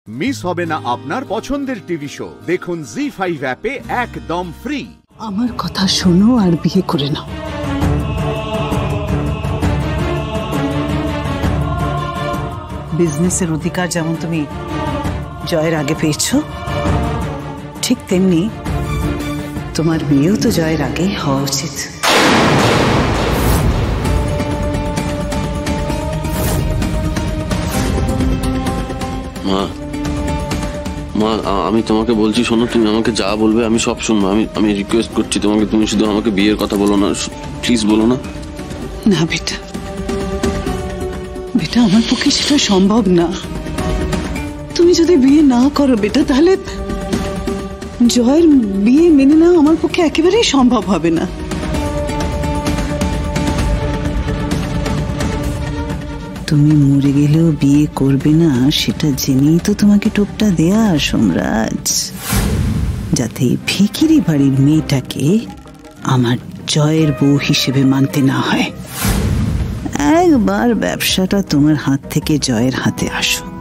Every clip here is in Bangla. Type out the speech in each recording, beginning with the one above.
মিস হবে না আপনার পছন্দের টিভি শো। দেখুন জি5 অ্যাপে একদম ফ্রি। আমার কথা শোনো আর বিয়ে করে নাও। বিজনেসের অধিকার যেমন তুমি জয়ের আগে পেয়েছো, ঠিক তেমনি তোমার বিয়েও তো জয়ের আগেই হওয়া উচিত। মা মা আমি তোমাকে বলছি, শোনো, তুমি আমাকে যা বলবে আমি সব শুনবো। আমি রিকোয়েস্ট করছি তোমাকে, তুমি শুধু আমাকে বিয়ের কথা বলো না, প্লিজ বলো না। না বেটা, বেটা আমার পক্ষে সেটা সম্ভব না। তুমি যদি বিয়ে না করো বেটা, তাহলে জয়ের বিয়ে মেনে নেওয়া আমার পক্ষে একেবারেই সম্ভব হবে না। তুমি মরে গেলেও বিয়ে করবে না সেটা জেনেই তো তোমাকে টোপটা দেয়া সোমরাজ, যাতে ভিখিরি বাড়ির মেয়েটাকে আমার জয়ের বউ হিসেবে মানতে না হয়। একবার ব্যবসাটা তোমার হাত থেকে জয়ের হাতে আসুক,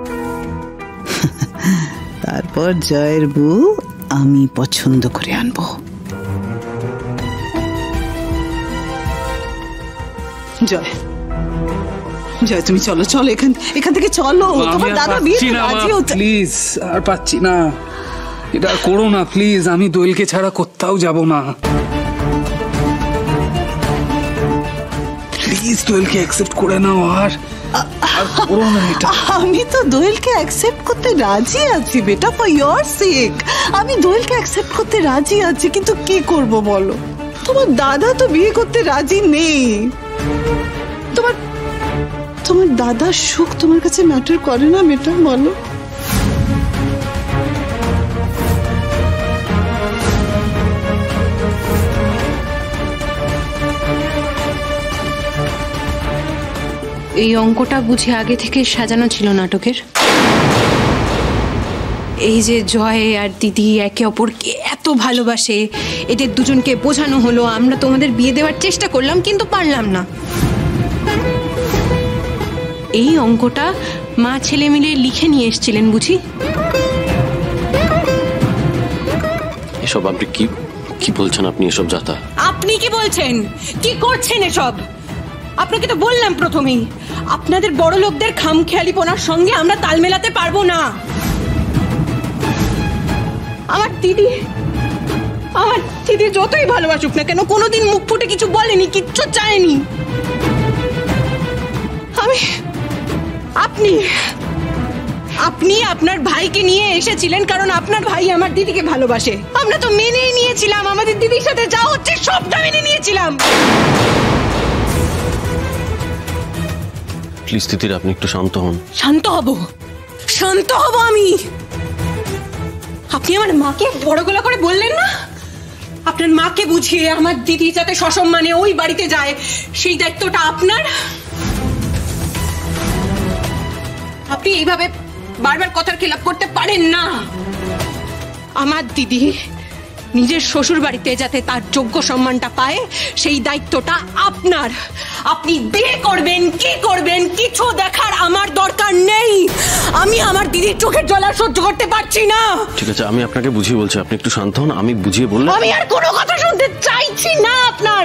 তারপর জয়ের বউ আমি পছন্দ করে আনবো। জয়, জয় তুমি চলো চলো, এখান থেকে চলো। তোমার দাদা বিয়ে রাজি হচ্ছে। প্লিজ, আর পাচ্ছি না, এটা করো না প্লিজ। আমি দোয়েলকে ছাড়া কোথাও যাব না। প্লিজ দোয়েলকে অ্যাকসেপ্ট করে নাও, আর করো না এটা। আমি তো দোয়েলকে অ্যাকসেপ্ট করতে রাজি আছি বেটা, ফর ইওর সেক। আমি দোয়েলকে অ্যাকসেপ্ট করতে রাজি আছি, কিন্তু কি করব বলো? তোমার দাদা তো বিয়ে করতে রাজি নেই। তোমার দাদার সুখ তোমার কাছে ম্যাটার করে না বেটা, বলো? এই অঙ্কটা বুঝি আগে থেকে সাজানো ছিল নাটকের। এই যে জয় আর দিদি একে অপরকে এত ভালোবাসে, এদের দুজনকে বোঝানো হলো, আমরা তোমাদের বিয়ে দেওয়ার চেষ্টা করলাম কিন্তু পারলাম না। এই অঙ্কটা মা ছেলে মিলে লিখে নিয়ে এসেছিলেন বুঝি। এসব আপনি কি বলছেন? আপনি এসব যাতা আপনি কি বলছেন? কি করছেন এসব? আপনাকে তো বললাম প্রথমেই, আপনাদের বড় লোকদের খামখেয়ালিপনার সঙ্গে আমরা তাল মেলাতে পারবো না। আমার দিদি যতই ভালোবাসুক না কেন, কোনোদিন মুখ ফুটে কিছু বলেনি, কিচ্ছু চায়নি। আপনি আপনার ভাইকে নিয়ে এসেছিলেন কারণ আপনার ভাই আমার দিদিকে ভালোবাসে। আমরা তো মেনেই নিয়েছিলাম, আমাদের দিদির সাথে যা হচ্ছে সবটা মেনে নিয়েছিলাম। প্লিজ তিতির, আপনি একটু শান্ত হন। শান্ত হব আমি? আপনি আমার মাকে বড় গলা করে বললেন না? আপনার মাকে বুঝিয়ে আমার দিদি যাতে সসম্মানে ওই বাড়িতে যায়, সেই দায়িত্বটা আপনার। আপনি এইভাবে বারবার কথার খেলাপ করতে পারেন না। আমার দিদি নিজের শ্বশুর বাড়িতে যাতে তার যোগ্য সম্মানটা পায়, সেই দায়িত্বটা আপনার। আপনি বিয়ে করবেন কি করবেন কিছু দেখার আমার দরকার নেই। আমি আমার দিদির চোখের জল আর সহ্য করতে পারছি না। ঠিক আছে, আমি আপনাকে বুঝিয়ে বলছি, আপনি একটু শান্ত হন। আমি বুঝিয়ে বললাম। আমি আর কোনো কথা শুনতে চাইছি না আপনার।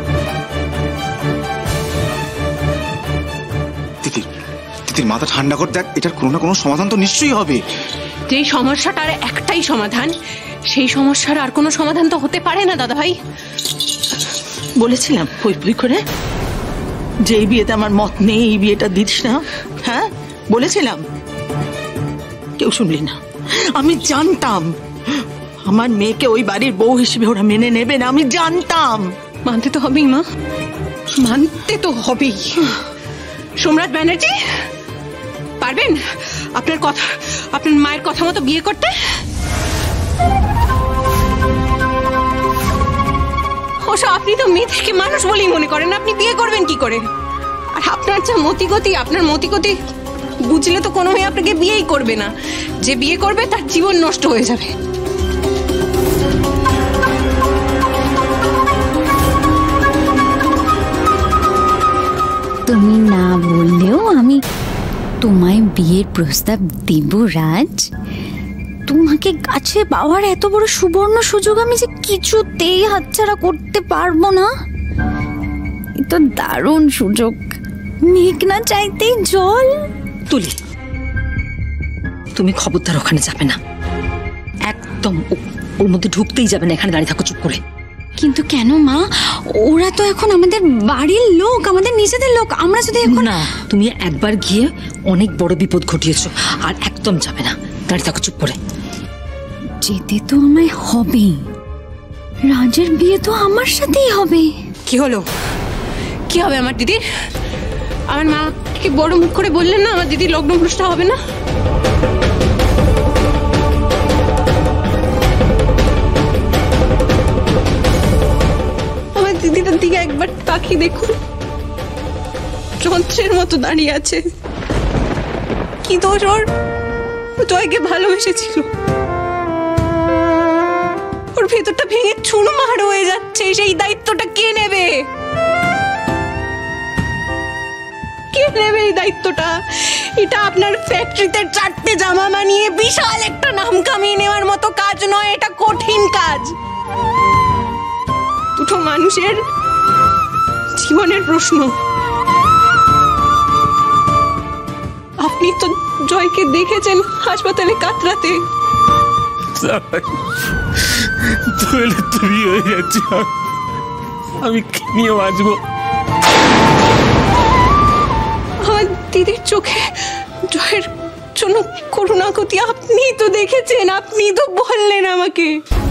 তিতির মাথা ঠান্ডা কর, দেখ এটার কোনো না কোনো সমাধান তো নিশ্চয়ই হবে। যে সমস্যাটার একটাই সমাধান, সেই সমস্যার আর কোনো সমাধান তো হতে পারে না দাদা ভাই। বলেছিলাম পই করে যে এই বিয়েতে আমার মত নেই, এই বিয়েটা দিস না। হ্যাঁ বলেছিলাম, কেউ শুনলি না। আমি জানতাম আমার মেয়েকে ওই বাড়ির বউ হিসেবে ওরা মেনে নেবে না, আমি জানতাম। মানতে তো হবেই মা, মানতে তো হবেই। সম্রাট ব্যানার্জি, পারবেন আপনার মায়ের কথা মতো বিয়ে করতে? ওসব আপনি তো মেয়ে থেকে মানুষ বলেই মনে করেন, আপনি বিয়ে করবেন কি করে? আর আপনার যা আপনার মতিগতি বুঝলে তো কোনো মেয়ে আপনাকে বিয়েই করবে না। যে বিয়ে করবে তার জীবন নষ্ট হয়ে যাবে। তুমি না বললেও আমি তোমায় বিয়ের প্রস্তাব দেব রাজ? তোমাকে কাছে পাওয়ার এত বড় সুবর্ণ সুযোগ আমি যে কিছুতেই হাতছাড়া করতে পারবো না। এ তো দারুণ সুযোগ, মেঘ না চাইতেই জল। তুলি, তুমি খবরদার ওখানে যাবে না, একদম ওর মধ্যে ঢুকতেই যাবে না। এখানে দাঁড়িয়ে থাকো চুপ করে। কিন্তু কেন মা? ওরা তো এখন আমাদের বাড়ির লোক, আমাদের নিজেদের লোক। আমরা যদি এখন না, তুমি একবার গিয়ে অনেক বড় বিপদ ঘটিয়েছো, আর একদম যাবে না। দাঁড়িয়ে থাকো চুপ করে। যেতে তো আমায় হবে, রাজের বিয়ে তো আমার সাথেই হবে। কি হলো? কি হবে আমার দিদির? আমার মা কি বড় মুখ করে বললেন না আমার দিদির লগ্ন ভ্রষ্ট হবে না? আমার দিদিটার দিকে একবার তাকিয়ে দেখুন, যন্ত্রের মতো দাঁড়িয়ে আছে। কি দোষ ওর? জয়কে ভালোবেসেছিল, ওর ভেতরটা ভেঙে চুরমার হয়ে যাচ্ছে। সেই দায়িত্বটা কে নেবে? কে নেবে এই দায়িত্বটা? এটা আপনার ফ্যাক্টরিতে 4টে জামা বানিয়ে বিশাল একটা নাম কামিয়ে নেওয়ার মতো কাজ নয়, এটা কঠিন কাজ। দুটো মানুষের জীবনের প্রশ্ন। আপনি তো জয়কে দেখেছেন হাসপাতালে কাতরাতে। তুমি হয়ে যাচ্ছি, আমি কি নিয়ে বাঁচবো? আমার দিদির চোখে জয়ের জন্য করুণাকতি আপনি তো দেখেছেন, আপনি তো বললেন আমাকে।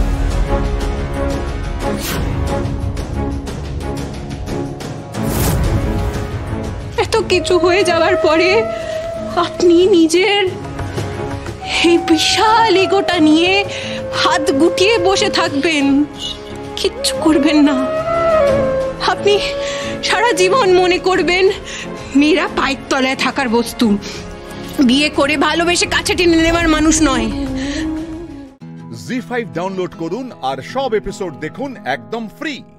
এত কিছু হয়ে যাওয়ার পরে আপনি নিজের এই বিশাল ইগোটা নিয়ে হাত গুটিয়ে বসে থাকবেন, কিচ্ছু করবেন না। আপনি সারা জীবন মনে করবেন মীরা পায়ের তলায় থাকার বস্তু, বিয়ে করে ভালোবেসে কাছে টেনে নেওয়ার মানুষ নয়। জি5 ডাউনলোড করুন আর সব এপিসোড দেখুন একদম ফ্রি।